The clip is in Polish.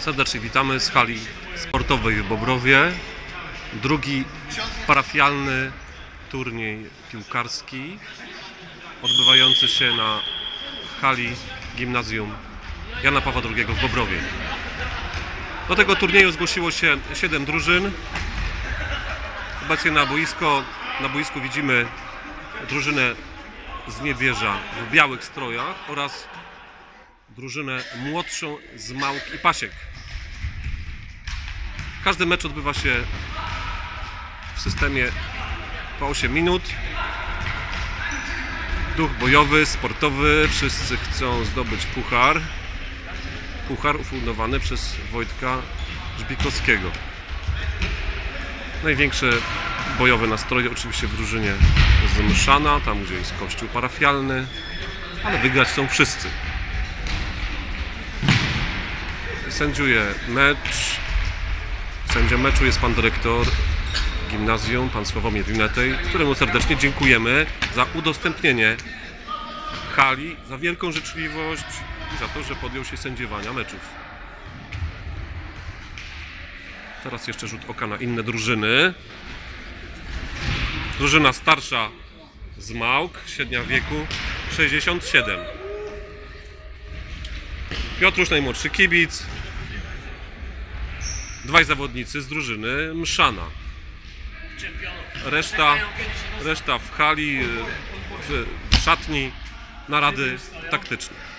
Serdecznie witamy z hali sportowej w Bobrowie. Drugi parafialny turniej piłkarski odbywający się na hali Gimnazjum Jana Pawła II w Bobrowie. Do tego turnieju zgłosiło się 7 drużyn. Obecnie na boisku widzimy drużynę z Niewierza w białych strojach oraz drużynę młodszą z Małk i Pasiek. Każdy mecz odbywa się w systemie po 8 minut. Duch bojowy, sportowy, wszyscy chcą zdobyć puchar. Puchar ufundowany przez Wojtka Żbikowskiego. Największe bojowe nastroje oczywiście w drużynie z Mszana, tam gdzie jest kościół parafialny, ale wygrać chcą wszyscy. Sędziuje mecz. Sędzia meczu jest pan dyrektor gimnazjum, pan Sławomir Junetej, któremu serdecznie dziękujemy za udostępnienie hali, za wielką życzliwość i za to, że podjął się sędziowania meczów. Teraz jeszcze rzut oka na inne drużyny. Drużyna starsza z Małk, średnia wieku 67. Piotrusz, najmłodszy kibic. Dwaj zawodnicy z drużyny Mszana. Reszta w hali, w szatni, narady taktyczne.